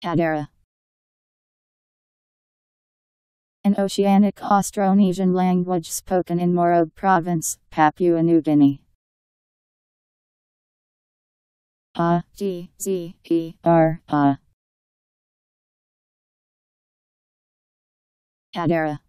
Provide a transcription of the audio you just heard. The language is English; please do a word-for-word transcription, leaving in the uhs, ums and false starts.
Adzera. An oceanic Austronesian language spoken in Morobe Province, Papua New Guinea. A D Z E R A. Adzera.